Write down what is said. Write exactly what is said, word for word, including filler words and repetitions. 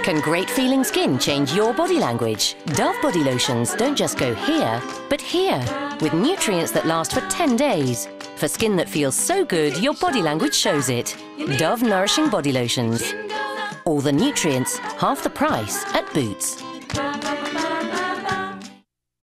Can great feeling skin change your body language? Dove body lotions don't just go here, but here, with nutrients that last for ten days. For skin that feels so good, your body language shows it. Dove Nourishing Body Lotions. All the nutrients, half the price at Boots.